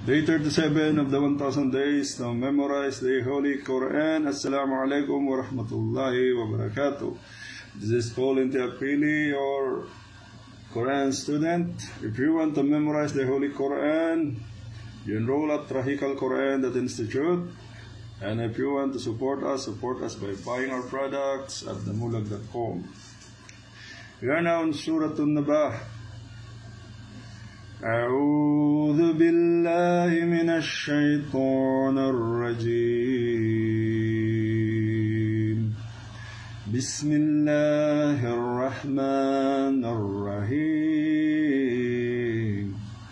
Day 37 of the 1000 days to memorize the Holy Quran. Assalamu alaikum wa rahmatullahi wa barakatuh. This is Paul Intiapili, your Quran student. If you want to memorize the Holy Quran, you enroll at Rahikal Quran, that institute. And if you want to support us by buying our products at themulag.com. We are now in Surah An-Naba. أعوذ بالله من الشيطان الرجيم بسم الله الرحمن الرحيم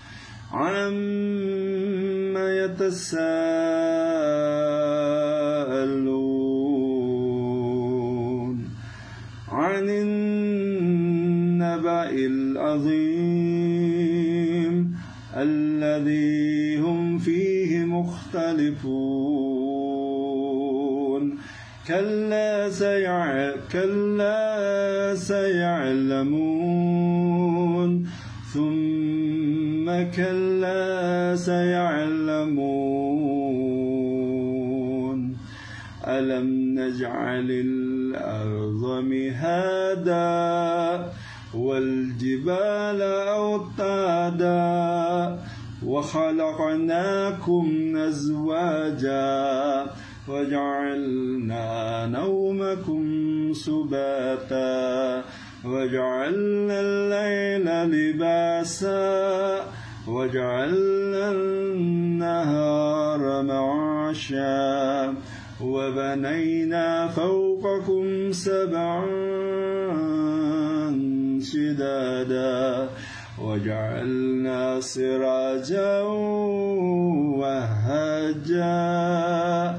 عما يتساءلون عن النبأ العظيم الذي هم فيه مختلفون كلا سيعلمون ثم كلا سيعلمون ألم نجعل الأرض مهادا والجبال أوتادا وخلقناكم أزواجا وجعلنا نومكم سباتا وجعلنا الليل لباسا وجعلنا النهار معاشا وبنينا فوقكم سبعا شدادا وجعلنا سراجا وهاجا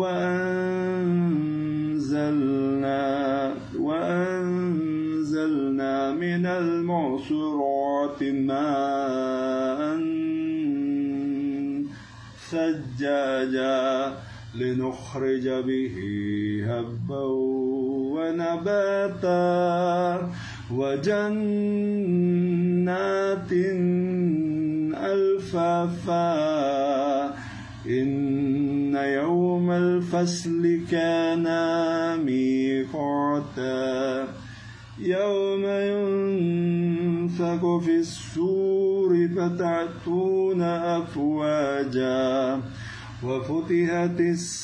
وأنزلنا من المعصرات ماء ثجاجا لنخرج به هبا ونباتا وجنات ألفافا إن يوم الفصل كان ميقاتا يوم ينفخ في الصور فتأتون أفواجا وفتحت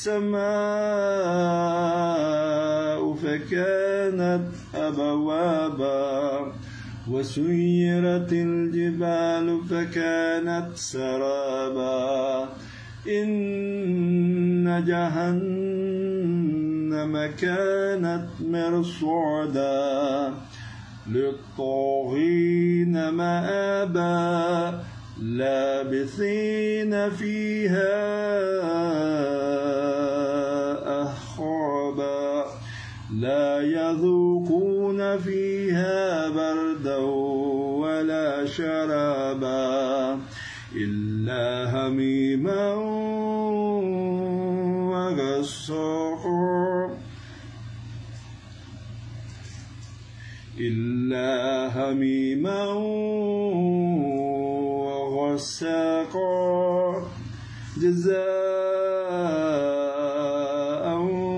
السماء فكانت أبوابا وسيرت الجبال فكانت سرابا إن جهنم كانت مرصادا للطاغين مآبا لابثين فيها أحقابا لا يذوقون فيها بردا ولا شرابا إلا هميما وغساقا وغساقا جزاء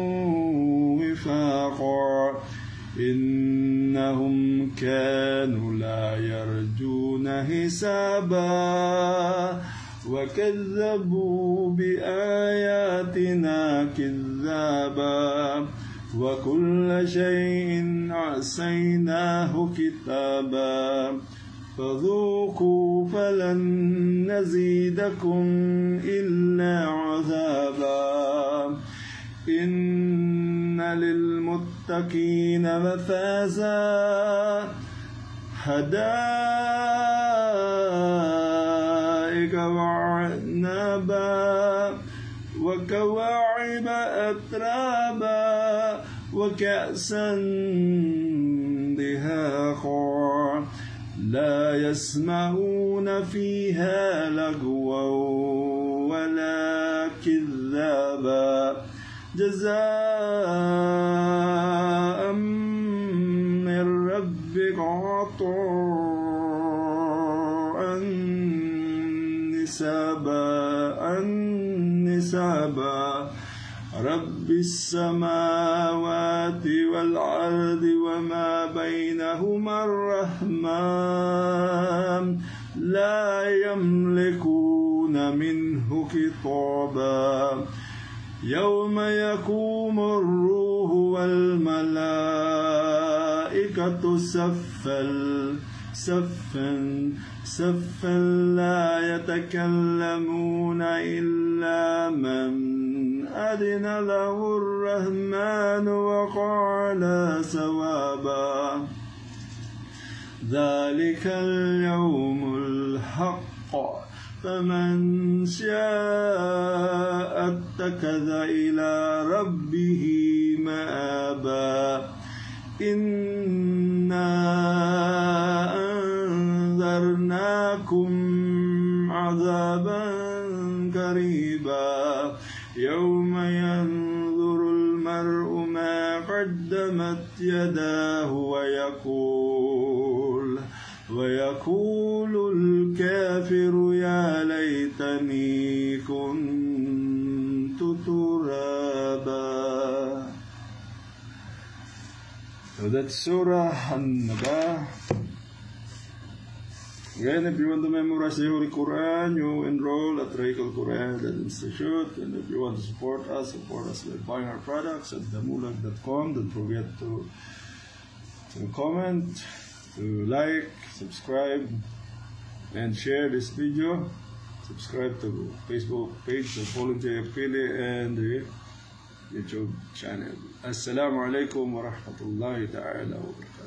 وفاقا إنهم كانوا لا يرجون حسابا وكذبوا بآياتنا كذابا وكل شيء أحصيناه كتابا فذوقوا فلن نزيدكم إلا عذابا إن للمتقين مفازا حدائق وعنبا وكواعب أترابا وكأسا دهاقا لا يسمعون فيها لغوا ولا كذابا جزاء من ربك عطاء عني سابا رب السماوات والأرض وما بينهما الرحمن لا يملكون منه خطابا يوم يقوم الروح والملائكة صفا لا يتكلمون إلا من أذن له الرحمن وقال صوابا ذلك اليوم الحق فمن شاء اتخذ إلى ربه مآبا إنا أنذرناكم عذابا قريبا يوم ينظر المرء ما قدمت يداه ويقول الكافر يا ليتني كنت ترابا. So that's Surah An-Naba. Again, if you want to memorize the Holy Quran, you enroll at Raikal Quran Institute. And if you want to support us by buying our products at damulag.com. Don't forget to comment, to like, subscribe, and share this video. Subscribe to the Facebook page of Volunteer Pili and the YouTube channel. Assalamu alaikum wa rahmatullahi ta'ala wa barakatuh.